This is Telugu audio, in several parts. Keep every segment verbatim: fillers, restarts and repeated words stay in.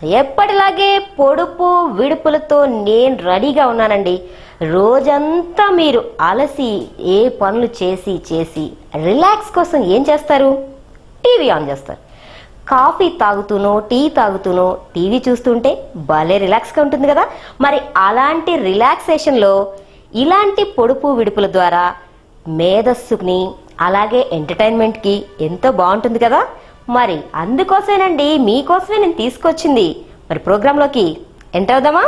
ఎప్పటిలాగే పొడుపు విడుపులతో నేను రెడీగా ఉన్నానండి. రోజంతా మీరు అలసి ఏ పనులు చేసి చేసి రిలాక్స్ కోసం ఏం చేస్తారు? టీవీ ఆన్ చేస్తారు. కాఫీ తాగుతూనో టీ తాగుతూనో టీవీ చూస్తుంటే భలే రిలాక్స్గా ఉంటుంది కదా. మరి అలాంటి రిలాక్సేషన్లో ఇలాంటి పొడుపు విడుపుల ద్వారా మేధస్సుని అలాగే ఎంటర్టైన్మెంట్కి ఎంతో బాగుంటుంది కదా. మరి అందుకోసమేనండి, మీకోసమే నేను తీసుకొచ్చింది. మరి ప్రోగ్రాంలోకి ఎంటర్ అవుదామా?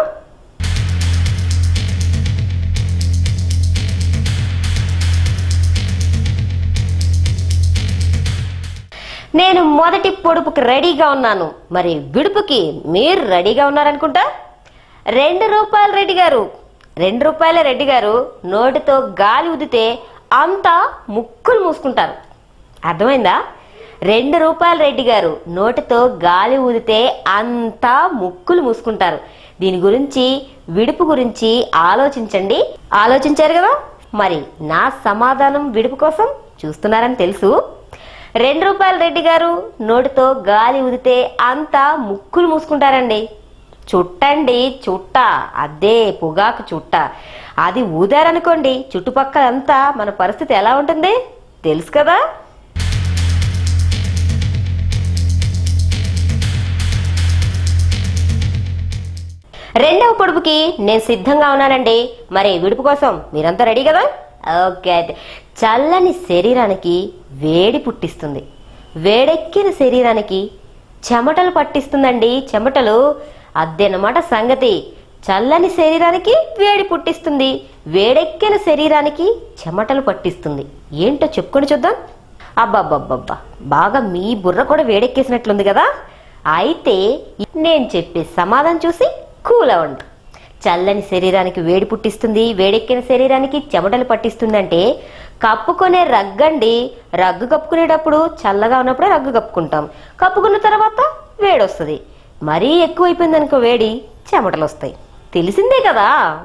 నేను మొదటి పొడుపుకి రెడీగా ఉన్నాను. మరి విడుపుకి మీరు రెడీగా ఉన్నారనుకుంటా. రెండు రూపాయలు రెడ్డి గారు, రెండు రూపాయల రెడ్డి గారు నోటితో గాలి ఊదితే అంతా ముక్కులు మూసుకుంటారు. అర్థమైందా? రెండు రూపాయల రెడ్డి గారు నోటితో గాలి ఊదితే అంతా ముక్కులు మూసుకుంటారు. దీని గురించి, విడుపు గురించి ఆలోచించండి. ఆలోచించారు కదా. మరి నా సమాధానం విడుపు కోసం చూస్తున్నారని తెలుసు. రెండు రూపాయల రెడ్డి గారు నోటితో గాలి ఊదితే అంతా ముక్కులు మూసుకుంటారండి. చుట్టండి, చుట్ట, అదే పొగాకు చుట్ట. అది ఊదారనుకోండి, చుట్టుపక్కలంతా మన పరిస్థితి ఎలా ఉంటుంది తెలుసు కదా. రెండవ పొడుపుకి నేను సిద్ధంగా ఉన్నానండి. మరి విడుపు కోసం మీరంతా రెడీ కదా? ఓకే. అయితే చల్లని శరీరానికి వేడి పుట్టిస్తుంది, వేడెక్కిన శరీరానికి చెమటలు పట్టిస్తుందండి. చెమటలు అదేనమాట సంగతి. చల్లని శరీరానికి వేడి పుట్టిస్తుంది, వేడెక్కిన శరీరానికి చెమటలు పట్టిస్తుంది. ఏంటో చెప్పుకొని చూద్దాం. అబ్బాబ్బాబ్బా, బాగా మీ బుర్ర కూడా వేడెక్కేసినట్లుంది కదా. అయితే నేను చెప్పే సమాధానం చూసి కూల్ అవ్వండి. చల్లని శరీరానికి వేడి పుట్టిస్తుంది, వేడెక్కిన శరీరానికి చెమటలు పట్టిస్తుంది అంటే కప్పుకునే రగ్గండి. రగ్గు కప్పుకునేటప్పుడు చల్లగా ఉన్నప్పుడే రగ్గు కప్పుకుంటాం. కప్పుకున్న తర్వాత వేడి వస్తుంది. మరీ ఎక్కువైపోయింది అనుకో వేడి, చెమటలు వస్తాయి. తెలిసిందే కదా.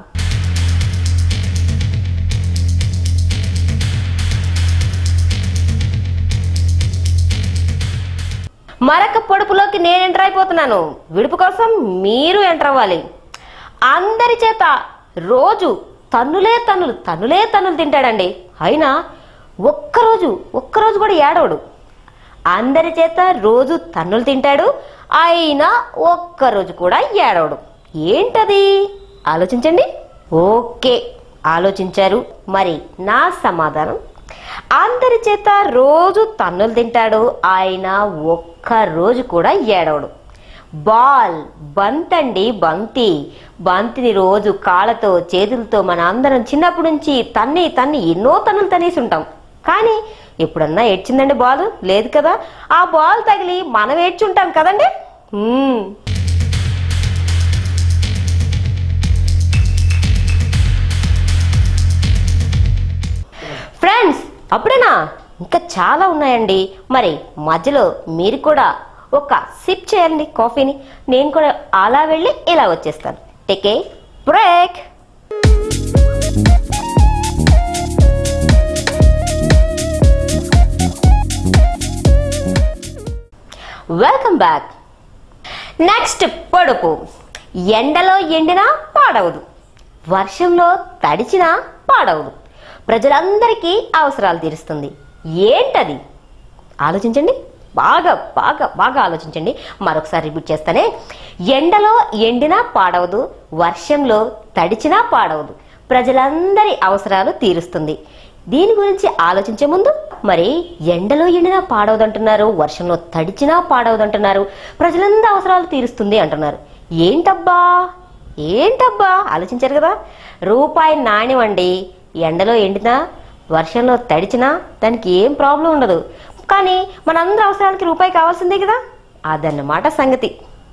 మరొక పొడుపులోకి నేను ఎంటర్ అయిపోతున్నాను. విడుపు కోసం మీరు ఎంటర్ అవ్వాలి. అందరి చేత రోజు తన్నులే తన్నులు తన్నులే తన్నులు తింటాడండి. అయినా ఒక్కరోజు ఒక్కరోజు కూడా ఏడవడు. అందరి చేత రోజు తన్నులు తింటాడు, అయినా ఒక్కరోజు కూడా ఏడవడు. ఏంటది? ఆలోచించండి. ఓకే, ఆలోచించారు. మరి నా సమాధానం, అందరి చేత రోజు తన్నులు తింటాడు, ఆయన ఒక్క రోజు కూడా ఏడవడు. బాల్, బంతండి, బంతి. బంతిని రోజు కాళ్ళతో చేతులతో మన అందరం చిన్నప్పటి నుంచి తన్ని తన్ని ఎన్నో తన్నులు తనేసి ఉంటాం. కానీ ఎప్పుడన్నా ఏడ్చిందండి బాల్? లేదు కదా. ఆ బాల్ తగిలి మనం ఏడ్చుంటాం కదండి. ఫ్రెండ్స్, అప్పుడేనా? ఇంకా చాలా ఉన్నాయండి. మరి మధ్యలో మీరు కూడా ఒక సిప్ చేయండి కాఫీని. నేను కూడా అలా వెళ్ళి ఇలా వచ్చేస్తాను. Take a break. Welcome back. Next పొడుపు. ఎండలో ఎండినా పాడవదు, వర్షంలో తడిచినా పాడవదు, ప్రజలందరికీ అవసరాలు తీరుస్తుంది. ఏంటది? ఆలోచించండి. బాగా బాగా బాగా ఆలోచించండి. మరొకసారి రిపీట్ చేస్తానే. ఎండలో ఎండినా పాడవదు, వర్షంలో తడిచినా పాడవదు, ప్రజలందరి అవసరాలు తీరుస్తుంది. దీని గురించి ఆలోచించే ముందు, మరి ఎండలో ఎండినా పాడవదు అంటున్నారు, వర్షంలో తడిచినా పాడవదు అంటున్నారు, ప్రజలందరి అవసరాలు తీరుస్తుంది అంటున్నారు. ఏంటబ్బా ఏంటబ్బా ఆలోచించారు కదా. రూపాయి నాణ్యం అండి. ఎండలో ఎండినా వర్షంలో తడిచినా దానికి ఏం ప్రాబ్లం ఉండదు. కానీ మనందరి అవసరానికి రూపాయి కావాల్సిందే కదా. అదన్నమాట సంగతి.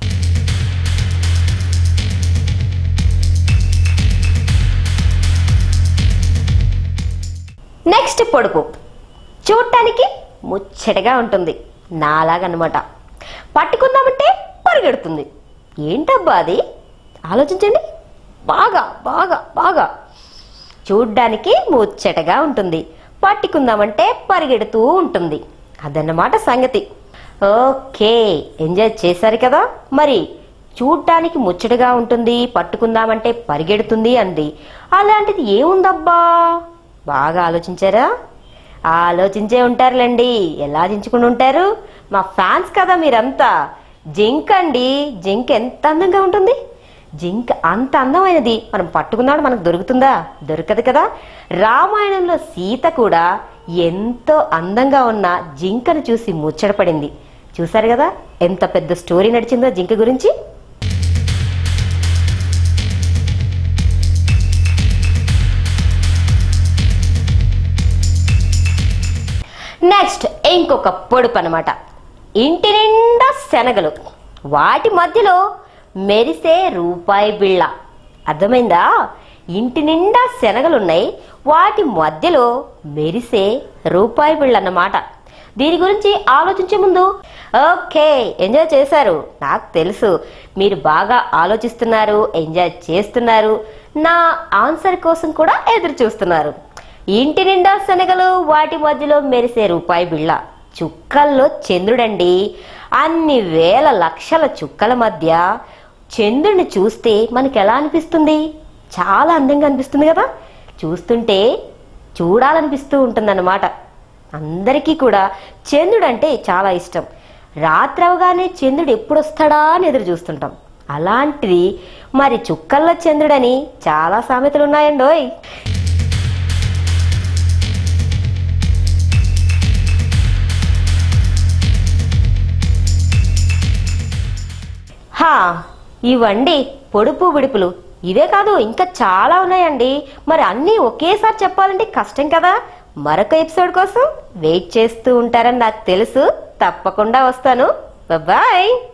నెక్స్ట్ పొడుపు. చూడటానికి ముచ్చటగా ఉంటుంది, నాలాగన్నమాట. పట్టుకుందామంటే పరిగెడుతుంది. ఏంటబ్బా అది? ఆలోచించండి. బాగా బాగా బాగా. చూడ్డానికి ముచ్చటగా ఉంటుంది, పట్టుకుందామంటే పరిగెడుతూ ఉంటుంది. అదన్నమాట సంగతి. ఓకే, ఎంజాయ్ చేశారు కదా. మరి చూడ్డానికి ముచ్చటగా ఉంటుంది, పట్టుకుందామంటే పరిగెడుతుంది అంది. అలాంటిది ఏముందబ్బా? బాగా ఆలోచించారా? ఆలోచించే ఉంటారులేండి. ఎలా ఆలోచించుకుని ఉంటారు? మా ఫ్యాన్స్ కదా మీరంతా. జింక అండి. జింక ఎంత అందంగా ఉంటుంది. జింక అంత అందమైనది మనం పట్టుకున్నాడు మనకు దొరుకుతుందా? దొరకదు కదా. రామాయణంలో సీత కూడా ఎంతో అందంగా ఉన్న జింకను చూసి ముచ్చటపడింది. చూసారు కదా ఎంత పెద్ద స్టోరీ నడిచిందో జింక గురించి. నెక్స్ట్ ఇంకొక పొడుపు అనమాట. ఇంటి నిండా శనగలు, వాటి మధ్యలో మెరిసే రూపాయి బిళ్ళ. అర్థమైందా? ఇంటి నిండా శనగలున్నాయి, వాటి మధ్యలో మెరిసే రూపాయి బిళ్ళ అన్నమాట. దీని గురించి ఆలోచించే ముందు ఓకే ఎంజాయ్ చేశారు, నాకు తెలుసు మీరు బాగా ఆలోచిస్తున్నారు, ఎంజాయ్ చేస్తున్నారు, నా ఆన్సర్ కోసం కూడా ఎదురు చూస్తున్నారు. ఇంటి నిండా శనగలు, వాటి మధ్యలో మెరిసే రూపాయి బిళ్ళ. చుక్కల్లో చంద్రుడండి. అన్ని వేల లక్షల చుక్కల మధ్య చంద్రుడిని చూస్తే మనకి ఎలా అనిపిస్తుంది? చాలా అందంగా అనిపిస్తుంది కదా. చూస్తుంటే చూడాలనిపిస్తూ ఉంటుందన్నమాట. అందరికీ కూడా చంద్రుడు అంటే చాలా ఇష్టం. రాత్రి అవగానే చంద్రుడు ఎప్పుడు వస్తాడా అని ఎదురు చూస్తుంటాం. అలాంటిది మరి చుక్కల్లో చంద్రుడని చాలా సామెతలు ఉన్నాయండోయ్. హా, ఇవండి పొడుపు విడుపులు. ఇవే కాదు ఇంకా చాలా ఉన్నాయండి. మరి అన్నీ ఒకేసారి చెప్పాలంటే కష్టం కదా. మరొక ఎపిసోడ్ కోసం వెయిట్ చేస్తూ ఉంటారని నాకు తెలుసు. తప్పకుండా వస్తాను. బాయ్.